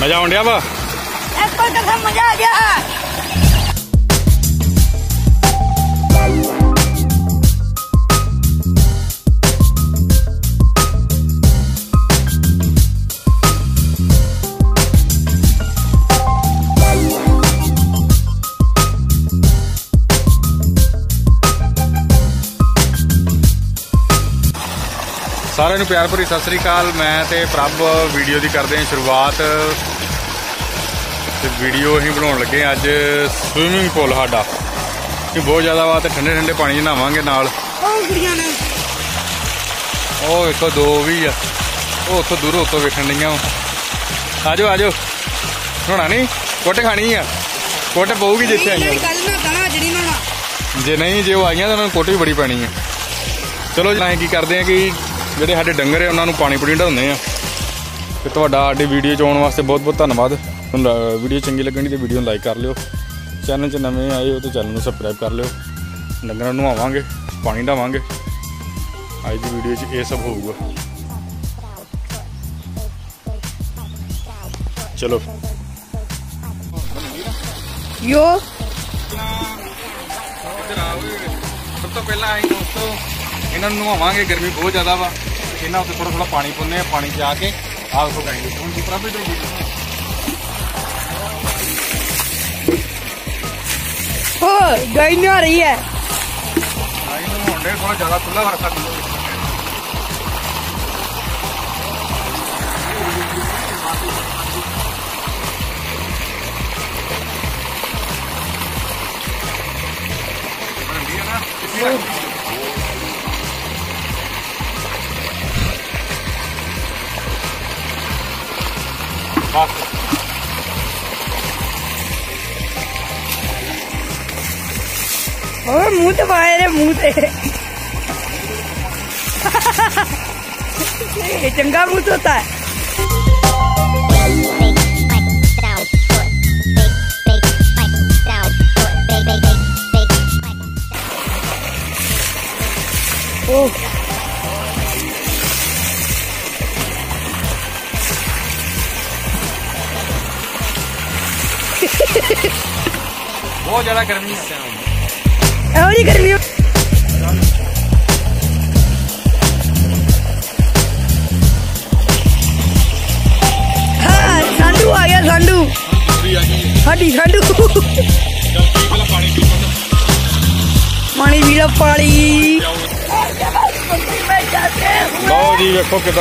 मजा आउंड वा मजा आ गया। सारे प्यार भरी सत श्री अकाल। मैं ते प्रभ वीडियो की करते हैं शुरुआत। तो वीडियो अं बना लगे अज स्विमिंग पूल साडा बहुत ज़्यादा वा, तो ठंडे ठंडे पानी नहावांगे नाल। एक दो भी आ उतो दूरों उतो वेखन दियाँ। आजो आजो नहाना नहीं, कुट खानी आ, कुट पऊगी जिथे आई। जे नहीं जो आई तो उन्होंने कुट भी बड़ी पैनी है। चलो अं की करते हैं कि ਜਿਹੜੇ ਸਾਡੇ ਡੰਗਰ ਹੈ ਉਹਨਾਂ ਨੂੰ ਪਾਣੀ ਪੂਣੀ ਢਾਉਂਦੇ ਆ। ਤੇ ਤੁਹਾਡਾ ਸਾਡੀ ਵੀਡੀਓ 'ਚ ਆਉਣ ਵਾਸਤੇ ਬਹੁਤ ਬਹੁਤ ਧੰਨਵਾਦ। ਤੁਹਾਨੂੰ ਵੀਡੀਓ ਚੰਗੀ ਲੱਗਣੀ ਤੇ ਵੀਡੀਓ ਨੂੰ ਲਾਈਕ ਕਰ ਲਿਓ। ਚੈਨਲ 'ਚ ਨਵੇਂ ਆਏ ਹੋ ਤੇ ਚੈਨਲ ਨੂੰ ਸਬਸਕ੍ਰਾਈਬ ਕਰ ਲਿਓ। ਡੰਗਰਾਂ ਨੂੰ ਨਵਾਵਾਂਗੇ, ਪਾਣੀ ਢਾਵਾਂਗੇ। ਅੱਜ ਦੀ ਵੀਡੀਓ 'ਚ ਇਹ ਸਭ ਹੋਊਗਾ। ਚਲੋ यो ਸਭ ਤੋਂ ਪਹਿਲਾਂ ਅਸੀਂ ਦੋਸਤੋ इन्हों नहावे। गर्मी बहुत ज़्यादा वा, इन्हों उत्ते थोड़ा थोड़ा पानी पाने, पानी से आके आग पकाएंगे। हूँ दूसरा भी गाय नहा रही है। थोड़ा ज़्यादा खुला रखा मुंह तो पाए रे मुंह से चंगा मुंह तो होता है। बहुत ज्यादा गर्मी है। गर्मी हाँ सांडू आ गया। सांडू हाडी सांडू पानी पी लो पानी। लो जी देखो कितना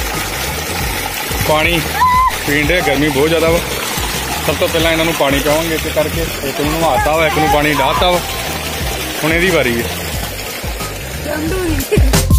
पानी पीन दे। गर्मी बहुत ज्यादा वा। सब तो पहला इन्हों पानी पिआवांगे एक करके। एक नूं नहाता वा, एक नूं पानी डाहता वा। हुण इहदी वारी है।